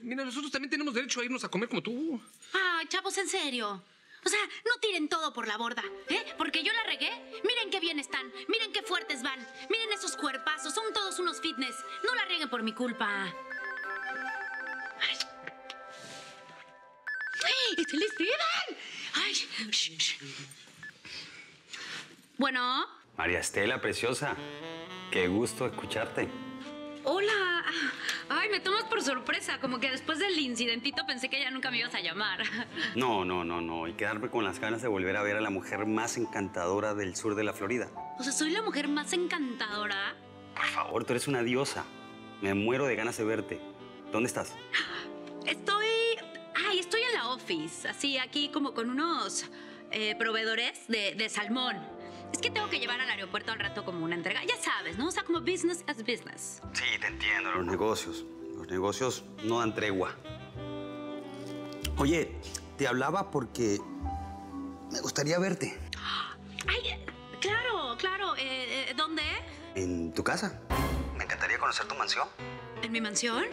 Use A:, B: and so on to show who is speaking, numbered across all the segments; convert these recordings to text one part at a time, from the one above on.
A: Mira, nosotros también tenemos derecho a irnos a comer como tú.
B: Ay, chavos, en serio. O sea, no tiren todo por la borda, ¿eh? Porque yo la regué. Miren qué bien están. Miren qué fuertes van. Miren esos cuerpazos. Son todos unos fitness. No la rieguen por mi culpa. Ay. ¡Ay! ¡Es el Esteban! ¡Ay! Shh, shh. Bueno.
C: María Estela, preciosa. Qué gusto escucharte.
B: Hola. Ay, me tomas por sorpresa. Como que después del incidentito pensé que ya nunca me ibas a llamar.
C: No. Y quedarme con las ganas de volver a ver a la mujer más encantadora del sur de la Florida.
B: O sea, soy la mujer más encantadora.
C: Por favor, tú eres una diosa. Me muero de ganas de verte. ¿Dónde estás?
B: Estoy en la office. Así, aquí como con unos proveedores de salmón. Es que tengo que llevar al aeropuerto al rato como una entrega. Ya sabes, ¿no? O sea, como business as business.
C: Sí, te entiendo. Los negocios no dan tregua. Oye, te hablaba porque me gustaría verte.
B: Ay, claro. ¿Dónde?
C: En tu casa. Me encantaría conocer tu mansión.
B: ¿En mi mansión?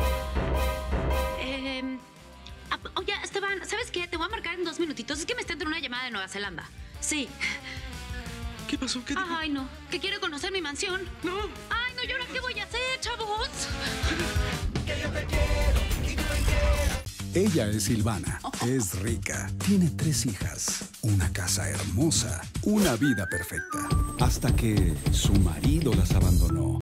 B: Oye, Esteban, ¿sabes qué? Te voy a marcar en 2 minutitos. Es que me está entrando una llamada de Nueva Zelanda. Sí.
A: ¿Qué pasó? ¿Qué dijo?
B: Ay, no. Que quiere conocer mi mansión.
A: No.
B: Ay, no, ¿y ahora qué voy a hacer, chavos?
D: Que yo te quiero y tú me quieras.
E: Ella es Silvana, es rica, tiene 3 hijas, una casa hermosa, una vida perfecta, hasta que su marido las abandonó.